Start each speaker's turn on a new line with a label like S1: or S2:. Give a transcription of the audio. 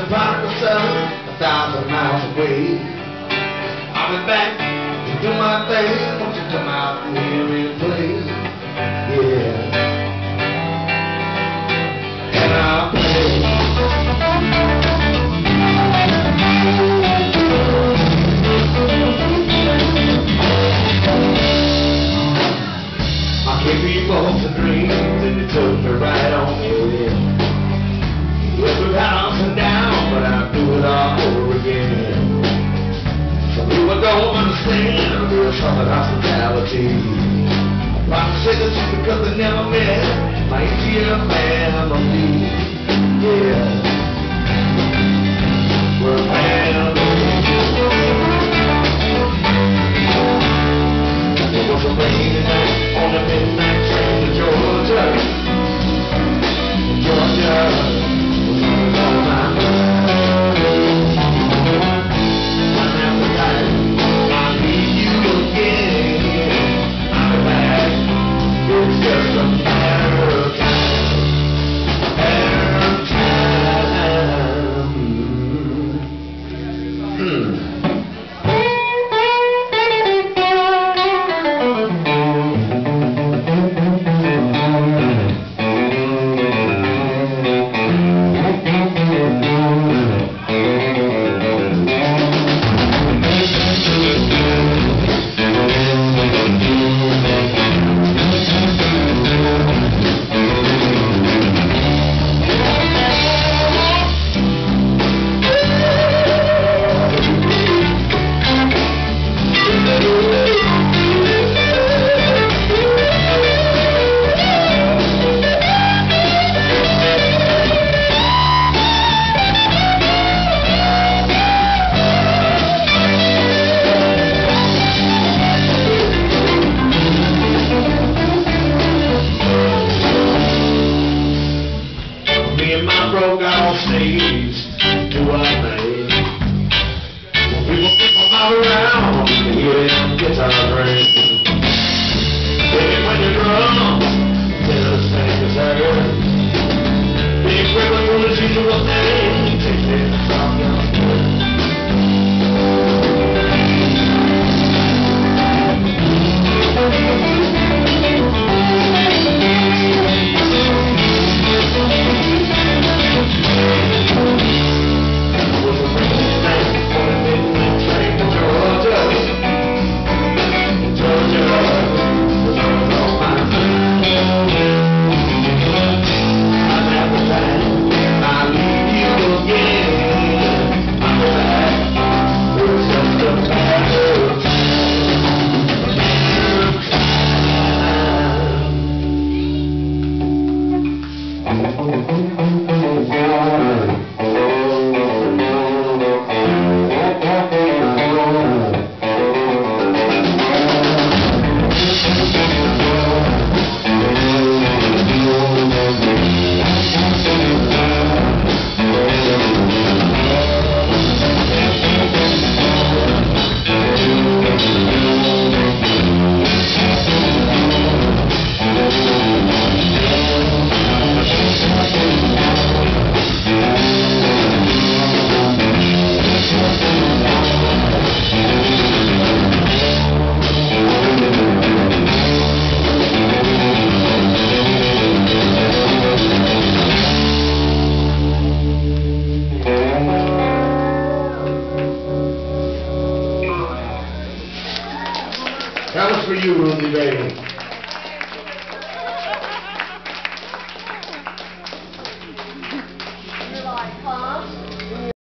S1: the prodigal son, 1,000 miles away. I'll be back to do my thing. Won't you come out here and play? Yeah. And I'll play. I gave you hopes and dreams, and you took me right on in. It was ups and downs, but I'll do it all over again. Some people don't understand real Southern hospitality. Probably say that just because they never met my ATM family. Yeah, we're a family. It was a rainy night on the midnight train to Georgia. Georgia was always on my mind. One after night, I'll need you again. I'll be back. It's just a matter of time. Matter of time. Broke out on stage, do what I made. When people keep them all around, you hear them guitars ring. Baby, when you're drunk, tell us things is heard. Big ribbon from the usual thing, take me to some young boy. That was for you, Ruthie, baby.